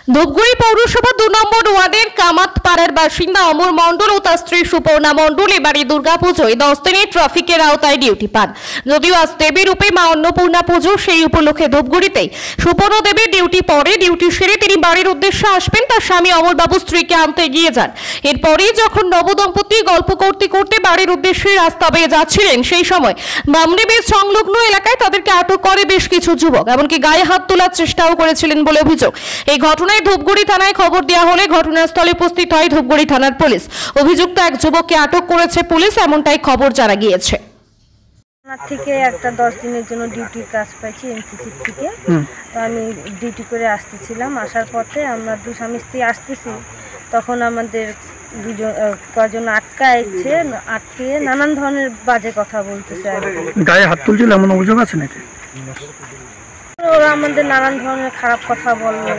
ধূপগুড়ি পৌরসভা 2 নম্বর ওয়ার্ডের কামাতপাড়ার বাসিন্দা অমর মণ্ডল ও তার স্ত্রী সুপর্ণা মণ্ডল এবারে দুর্গাপুজোয় 10 দিনের ট্রাফিকের আওতায় ডিউটি পান। যদিও আজ দেবী রূপে মা অন্নপূর্ণা পুজো, সেই উপলক্ষে ধূপগুড়িতেই সুপর্ণা দেবীর ডিউটি পরে ডিউটি সেরে তিনি বাড়ির উদ্দেশ্যে আসবেন। তার স্বামী অমরবাবু স্ত্রীকে আনতে গিয়ে যান। এরপরেই যখন নবদম্পতি গল্প করতে করতে বাড়ির উদ্দেশ্যে রাস্তা বেয়ে যাচ্ছিলেন, সেই সময় বামদেবীর সংলগ্ন এলাকায় তাদেরকে আটক করে বেশ কিছু যুবক, এমনকি গায়ে হাত তোলার চেষ্টাও করেছিলেন বলে অভিযোগ। এই ঘটনায় ধূপগুড়ি থানায় খবর দেওয়া হলে ঘটনাস্থলে উপস্থিত হয় ধূপগুড়ি থানার পুলিশ। অভিযুক্ত এক যুবককে আটক করেছে পুলিশ, এমনটাই খবর জানা গিয়েছে। থেকে একটা 10 দিনের জন্য ডিউটির কাজ পাইছি এনসিসি থেকে। তো আমি ডিউটি করে আসতেছিলাম, আসার পথে আমরা দুই স্বামী স্ত্রী আসতেছি, তখন আমাদের কজন আটকে নানান ধরনের বাজে কথা বলতেছে। গায়ে হাত তুলছিল এমন অভিযোগ আছে নাকি? ওরা আমাদের নানান ধরনের খারাপ কথা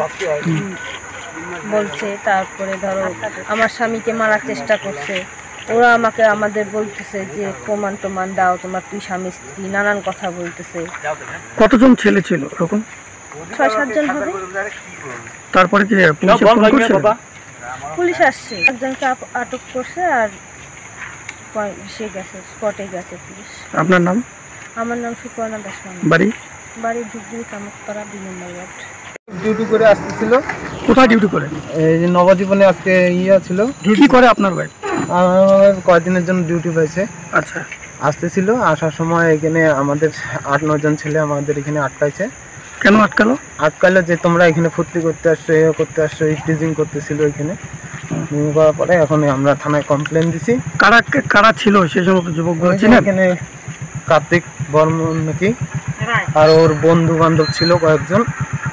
বলছে, তারপরে ধরো আমার স্বামীকে মারার চেষ্টা করছে। ওরা আমাদের বলতেছে যে প্রমাণ দাও, তোমার তুই স্বামী স্ত্রী, নানান কথা বলতেছে। কতজন ছেলে ছিল এরকম? 6-7 জন হবে। তারপরে কি পুলিশ আসছে, একজনকে আটক করছে আর সে গেছে, স্পটে গেছে পুলিশ। আপনার নাম? আমার নাম সুপর্ণা দাস। বাড়ি ধূপগুড়ি কামাতপাড়া 2 নম্বর ওয়ার্ড। ডিউটি করে আসতেছিল। কোথায় ডিউটি করে? এই যে নবজীবনে আজকে ছিল। ডিউটি করে আপনার ভাই? আমার কয়েকদিনের জন্য ডিউটি পেয়েছে। আচ্ছা, আসতেছিল, আসার সময় এখানে আমাদের 8-9 জন ছেলে আমাদের এখানে আটকাইছে। কেন আটকালো? আটকালো যে তোমরা এখানে ফুর্তি করতে আসছো, এ করতে আসছো, টিজিং করতেছিল এখানে। করার পরে এখন আমরা থানায় কমপ্লেন দিছি। কারা ছিল সেই সমস্ত যুবক? এখানে কার্তিক বর্মন নাকি, আর ওর বন্ধু বান্ধব ছিল কয়েকজন।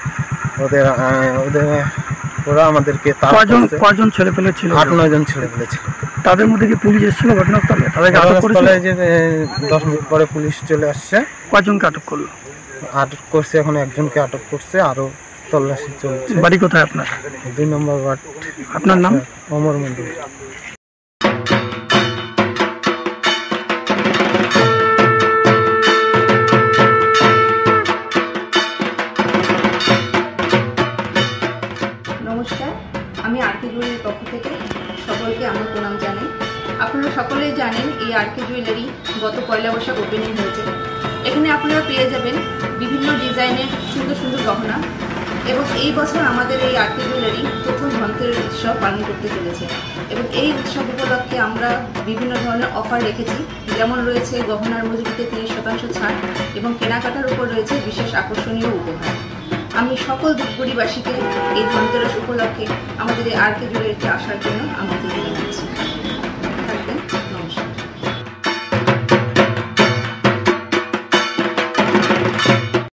ওরা আমাদেরকে কয়জন ছেলে পেলে ছিল? 8-9 জন ছেলে পেলে ছিল। তাদের মধ্যে কি পুলিশ এসেছিল ঘটনাস্থলে? ঘটনাস্থলে যে 10 মিনিট পরে পুলিশ চলে আসছে। কয়জনকে আটক করলো? আটক করছে, এখন একজনকে আটক করছে, আরো তল্লাশি চলছে। বাড়ি কোথায় আপনার? 2 নম্বর ওয়ার্ড। আপনার নাম? অমর মন্ডল। নমস্কার, আমি আরকে জুয়েলারির পক্ষ থেকে সকলকে আমার প্রণাম জানাই। আপনারা সকলেই জানেন এই আরকে জুয়েলারি গত 1 বৈশাখ ওপেনিং হয়েছে। এখানে আপনারা পেয়ে যাবেন বিভিন্ন ডিজাইনের সুন্দর সুন্দর গহনা, এবং এই বছর আমাদের এই আরকে জুয়েলারি প্রথম ধনতেরাস উৎসব পালন করতে চলেছে। এবং এই উৎসব উপলক্ষে আমরা বিভিন্ন ধরনের অফার রেখেছি, যেমন রয়েছে গহনার মজুরিতে 30% ছাড় এবং কেনাকাটার উপর রয়েছে বিশেষ আকর্ষণীয় উপহার। আমি সকল ধূপগুড়িবাসীকে এই ধনতেরাস উপলক্ষে আমাদের এই আরকে জুয়েলারিতে আসার জন্য আমন্ত্রণ জানাচ্ছি।